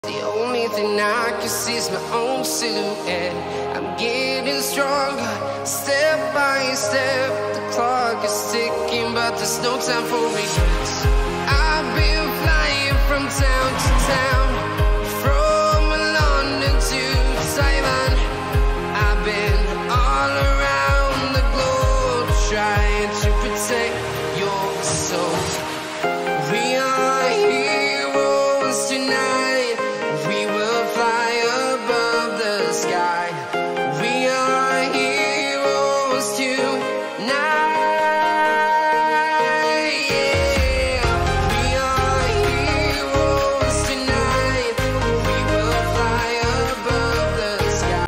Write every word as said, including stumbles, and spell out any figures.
The only thing I can see is my own silhouette. I'm getting stronger, step by step. The clock is ticking, but there's no time for regrets. I've been flying from town to town, from London to Taiwan. I've been all around the globe, trying to protect your soul. We are heroes tonight. We will fly above the sky. We are heroes tonight.